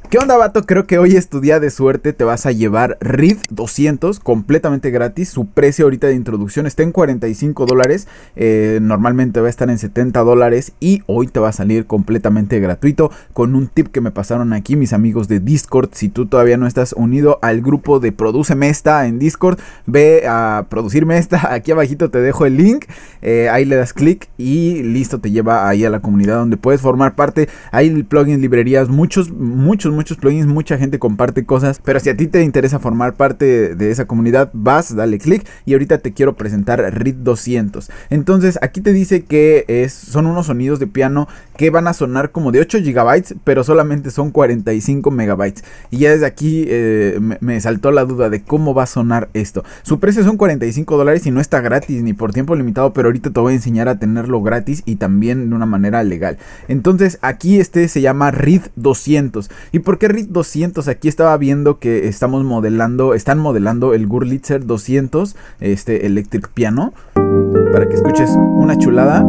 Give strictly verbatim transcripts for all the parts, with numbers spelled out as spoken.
¿Qué onda, vato? Creo que hoy es tu día de suerte. Te vas a llevar Reed doscientos completamente gratis. Su precio ahorita de introducción está en cuarenta y cinco dólares. Eh, normalmente va a estar en setenta dólares. Y hoy te va a salir completamente gratuito con un tip que me pasaron aquí mis amigos de Discord. Si tú todavía no estás unido al grupo de Produceme Esta en Discord, ve a Producirme Esta. Aquí abajito te dejo el link. Eh, ahí le das clic y listo, te lleva ahí a la comunidad donde puedes formar parte. Hay plugins, librerías, muchos, muchos, muchos plugins, mucha gente comparte cosas, pero si a ti te interesa formar parte de esa comunidad, vas, dale clic y ahorita te quiero presentar Reed doscientos. Entonces aquí te dice que es, son unos sonidos de piano que van a sonar como de ocho gigabytes, pero solamente son cuarenta y cinco megabytes. Y ya desde aquí eh, me, me saltó la duda de cómo va a sonar esto. Su precio son cuarenta y cinco dólares y no está gratis ni por tiempo limitado, pero ahorita te voy a enseñar a tenerlo gratis y también de una manera legal. Entonces aquí este se llama Reed doscientos. ¿Y por qué Reed doscientos? Aquí estaba viendo que estamos modelando, están modelando el Wurlitzer doscientos, este Electric Piano, para que escuches una chulada.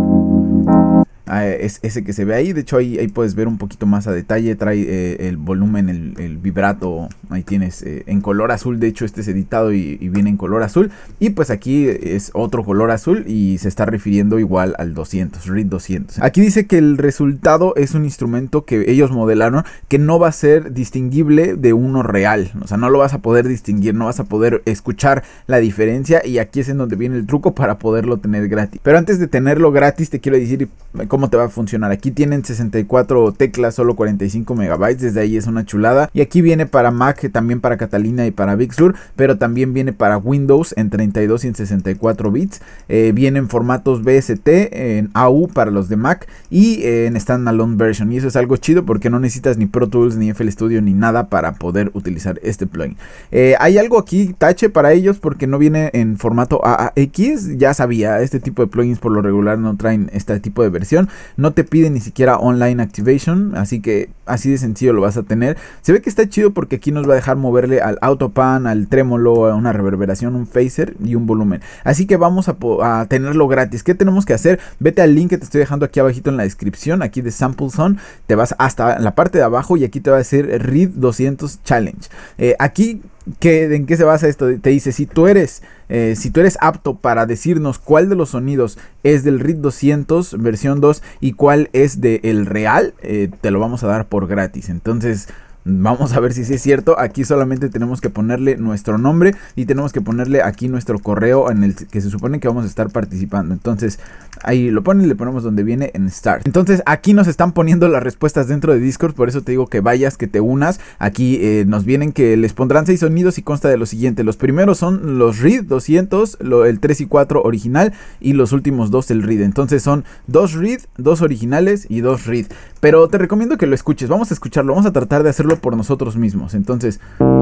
Ah, es ese que se ve ahí. De hecho ahí, ahí puedes ver un poquito más a detalle. Trae eh, el volumen, el, el vibrato. Ahí tienes eh, en color azul. De hecho este es editado y, y viene en color azul. Y pues aquí es otro color azul y se está refiriendo igual al doscientos, Reed doscientos. Aquí dice que el resultado es un instrumento que ellos modelaron que no va a ser distinguible de uno real. O sea, no lo vas a poder distinguir, no vas a poder escuchar la diferencia. Y aquí es en donde viene el truco para poderlo tener gratis. Pero antes de tenerlo gratis te quiero decir cómo te va a funcionar. Aquí tienen sesenta y cuatro teclas, solo cuarenta y cinco megabytes, desde ahí es una chulada. Y aquí viene para Mac, también para Catalina y para Big Sur, pero también viene para Windows en treinta y dos y en sesenta y cuatro bits. Eh, viene en formatos B S T, en A U para los de Mac y eh, en standalone version. Y eso es algo chido porque no necesitas ni Pro Tools, ni F L Studio, ni nada para poder utilizar este plugin. Eh, hay algo aquí tache para ellos porque no viene en formato A A X. Ya sabía, este tipo de plugins por lo regular no traen este tipo de versión. No te pide ni siquiera online activation, así que así de sencillo lo vas a tener. Se ve que está chido porque aquí nos va a dejar moverle al autopan, al trémolo, a una reverberación, un phaser y un volumen. Así que vamos a, a tenerlo gratis. ¿Qué tenemos que hacer? Vete al link que te estoy dejando aquí abajito en la descripción, aquí de SampleZone. Te vas hasta la parte de abajo y aquí te va a decir Reed doscientos Challenge. Eh, aquí ¿Qué, ¿En qué se basa esto? Te dice, si tú eres eh, si tú eres apto para decirnos cuál de los sonidos es del Reed doscientos versión dos y cuál es del real, eh, te lo vamos a dar por gratis. Entonces vamos a ver si sí es cierto. Aquí solamente tenemos que ponerle nuestro nombre y tenemos que ponerle aquí nuestro correo en el que se supone que vamos a estar participando. Entonces ahí lo ponen y le ponemos donde viene en Start. Entonces aquí nos están poniendo las respuestas dentro de Discord, por eso te digo que vayas, que te unas. Aquí eh, nos vienen que les pondrán seis sonidos y consta de lo siguiente. Los primeros son los Reed doscientos, lo, el tres y cuatro original y los últimos dos el Reed. Entonces son dos Reed, dos originales y dos Reed. Pero te recomiendo que lo escuches. Vamos a escucharlo, vamos a tratar de hacerlo por nosotros mismos. Entonces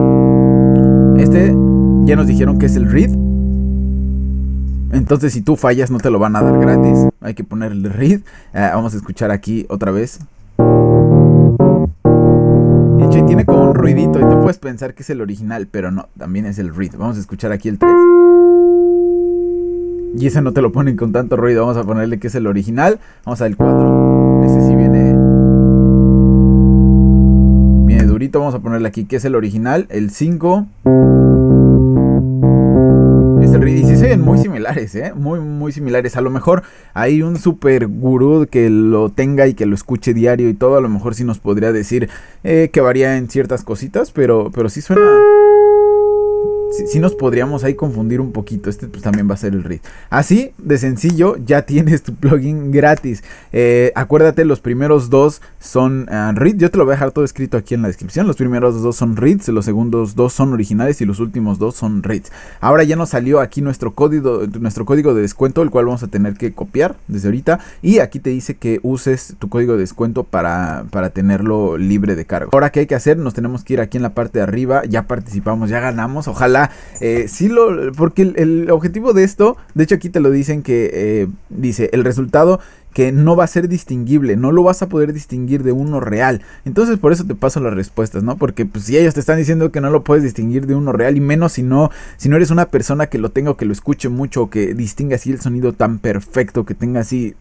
este ya nos dijeron que es el Reed. Entonces si tú fallas no te lo van a dar gratis. Hay que ponerle Reed. eh, Vamos a escuchar aquí otra vez. De hecho tiene como un ruidito y tú puedes pensar que es el original, pero no, también es el Reed. Vamos a escuchar aquí el tres. Y ese no te lo ponen con tanto ruido. Vamos a ponerle que es el original. Vamos al cuatro. Ese sí viene Viene durito. Vamos a ponerle aquí que es el original. El cinco. Es el Reed. Y sí se ven muy similares, ¿eh? Muy, muy similares. A lo mejor hay un super gurú que lo tenga y que lo escuche diario y todo. A lo mejor sí nos podría decir eh, que varía en ciertas cositas. Pero, pero sí suena... Sí, sí nos podríamos ahí confundir un poquito. Este pues también va a ser el Reed. Así de sencillo ya tienes tu plugin gratis. eh, Acuérdate, los primeros dos son uh, Reed. Yo te lo voy a dejar todo escrito aquí en la descripción. Los primeros dos son Reeds, los segundos dos son originales y los últimos dos son Reeds. Ahora ya nos salió aquí nuestro código, nuestro código de descuento, el cual vamos a tener que copiar desde ahorita. Y aquí te dice que uses tu código de descuento para, para tenerlo libre de cargo. Ahora, ¿qué hay que hacer? Nos tenemos que ir aquí en la parte de arriba. Ya participamos, ya ganamos. Ojalá Eh, sí lo, porque el, el objetivo de esto, de hecho aquí te lo dicen que eh, dice el resultado que no va a ser distinguible, no lo vas a poder distinguir de uno real. Entonces por eso te paso las respuestas, ¿no? Porque pues si ellos te están diciendo que no lo puedes distinguir de uno real, y menos si no, si no eres una persona que lo tenga o que lo escuche mucho o que distinga así el sonido tan perfecto, que tenga así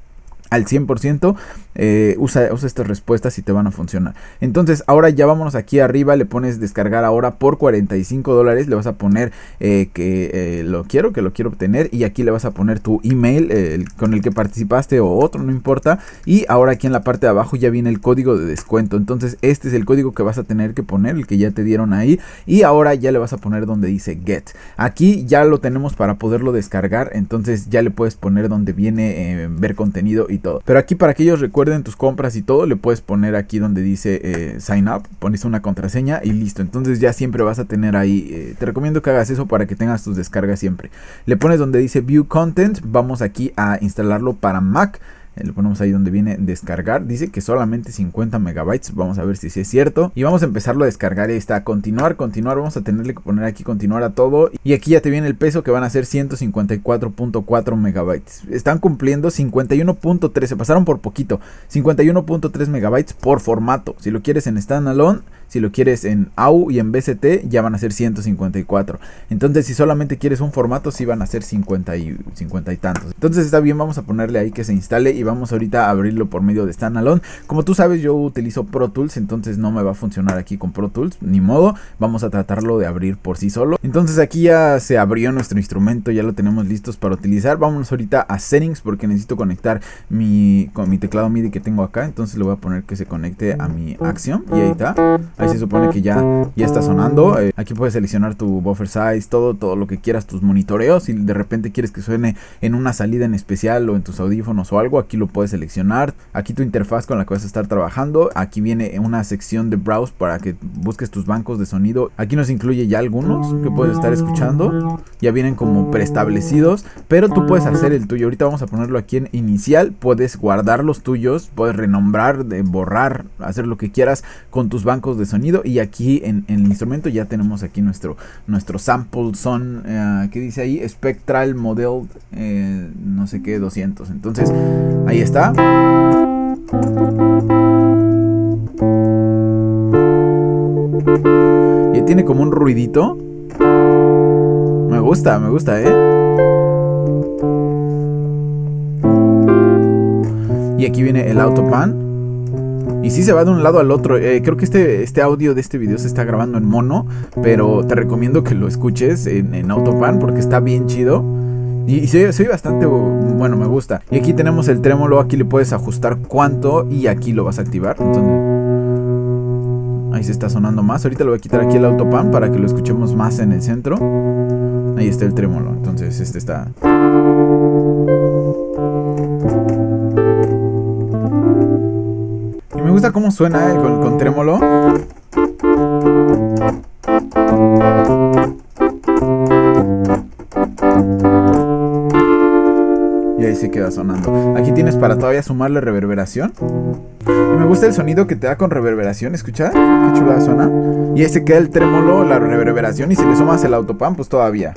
al cien por ciento, eh, usa, usa estas respuestas y te van a funcionar. Entonces ahora ya vámonos aquí arriba, le pones descargar ahora por cuarenta y cinco dólares, le vas a poner eh, que eh, lo quiero, que lo quiero obtener, y aquí le vas a poner tu email eh, el, con el que participaste o otro, no importa, y ahora aquí en la parte de abajo ya viene el código de descuento. Entonces este es el código que vas a tener que poner, el que ya te dieron ahí, y ahora ya le vas a poner donde dice get. Aquí ya lo tenemos para poderlo descargar, entonces ya le puedes poner donde viene eh, ver contenido y todo. Pero aquí para que ellos recuerden tus compras y todo, le puedes poner aquí donde dice eh, sign up, pones una contraseña y listo. Entonces ya siempre vas a tener ahí, eh, te recomiendo que hagas eso para que tengas tus descargas siempre. Le pones donde dice view content, vamos aquí a instalarlo para Mac. Le ponemos ahí donde viene descargar, dice que solamente cincuenta megabytes, vamos a ver si sí es cierto, y vamos a empezarlo a descargar. Ahí está, continuar, continuar, vamos a tenerle que poner aquí continuar a todo, y aquí ya te viene el peso que van a ser ciento cincuenta y cuatro punto cuatro megabytes, están cumpliendo cincuenta y uno punto tres, se pasaron por poquito, cincuenta y uno punto tres megabytes por formato. Si lo quieres en standalone, si lo quieres en A U y en B C T, ya van a ser ciento cincuenta y cuatro. Entonces si solamente quieres un formato, sí van a ser cincuenta y, cincuenta y tantos. Entonces está bien, vamos a ponerle ahí que se instale y vamos ahorita a abrirlo por medio de standalone. Como tú sabes, yo utilizo Pro Tools, entonces no me va a funcionar aquí con Pro Tools, ni modo. Vamos a tratarlo de abrir por sí solo. Entonces aquí ya se abrió nuestro instrumento, ya lo tenemos listos para utilizar. Vámonos ahorita a settings porque necesito conectar mi, con mi teclado MIDI que tengo acá. Entonces le voy a poner que se conecte a mi Axiom y ahí está. Ahí se supone que ya, ya está sonando. Eh, aquí puedes seleccionar tu buffer size, todo, todo lo que quieras, tus monitoreos. Si de repente quieres que suene en una salida en especial o en tus audífonos o algo, aquí lo puedes seleccionar. Aquí tu interfaz con la que vas a estar trabajando. Aquí viene una sección de browse para que busques tus bancos de sonido. Aquí nos incluye ya algunos que puedes estar escuchando. Ya vienen como preestablecidos, pero tú puedes hacer el tuyo. Ahorita vamos a ponerlo aquí en inicial. Puedes guardar los tuyos, puedes renombrar, de borrar, hacer lo que quieras con tus bancos de sonido. Y aquí en, en el instrumento ya tenemos aquí nuestro, nuestro sample son, uh, ¿qué dice ahí? Spectral Model, eh, no sé qué, doscientos. Entonces, ahí está. Y tiene como un ruidito. Me gusta, me gusta, ¿eh? Y aquí viene el autopan. Y sí se va de un lado al otro. eh, Creo que este, este audio de este video se está grabando en mono, pero te recomiendo que lo escuches en, en autopan porque está bien chido. Y, y se, se oye bastante bueno, me gusta. Y aquí tenemos el trémolo, aquí le puedes ajustar cuánto y aquí lo vas a activar. Entonces, ahí se está sonando más. Ahorita le voy a quitar aquí el autopan para que lo escuchemos más en el centro. Ahí está el trémolo. Entonces este está... Y me gusta cómo suena eh, con, con trémolo. Y ahí se queda sonando. Aquí tienes para todavía sumarle reverberación. Y me gusta el sonido que te da con reverberación. ¿Escucha? Qué chulada suena. Y ahí se queda el trémolo, la reverberación. Y si le sumas el autopan, pues todavía.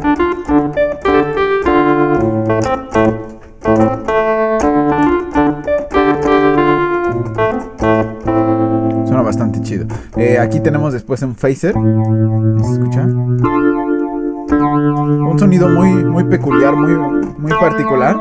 Suena bastante chido. Eh, aquí tenemos después un phaser. ¿Se escucha? Un sonido muy, muy peculiar, muy, muy particular.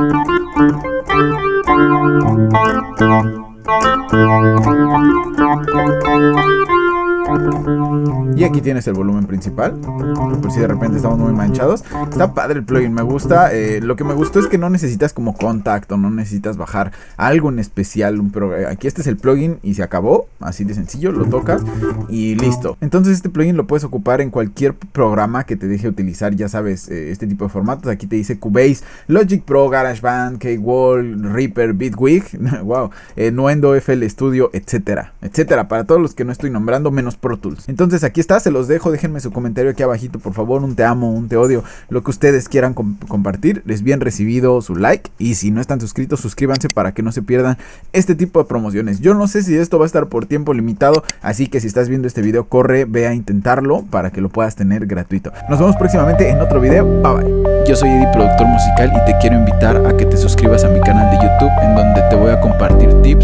Y aquí tienes el volumen principal, por si de repente estamos muy manchados. Está padre el plugin, me gusta. eh, Lo que me gustó es que no necesitas como contacto, no necesitas bajar algo en especial, un aquí este es el plugin y se acabó, así de sencillo, lo tocas y listo. Entonces este plugin lo puedes ocupar en cualquier programa que te deje utilizar, ya sabes, eh, este tipo de formatos. Aquí te dice Cubase, Logic Pro, GarageBand, K-Wall, Reaper, Bitwig, wow, eh, Nuendo, F L Studio, etcétera, etcétera, para todos los que no estoy nombrando, menos Pro Tools. Entonces aquí está, se los dejo, déjenme su comentario aquí abajito, por favor, un te amo, un te odio, lo que ustedes quieran comp compartir, es bien recibido su like, y si no están suscritos, suscríbanse para que no se pierdan este tipo de promociones. Yo no sé si esto va a estar por tiempo limitado, así que si estás viendo este video, corre, ve a intentarlo para que lo puedas tener gratuito. Nos vemos próximamente en otro video, bye bye. Yo soy Eddie, productor musical, y te quiero invitar a que te suscribas a mi canal de YouTube, en donde te voy a compartir tips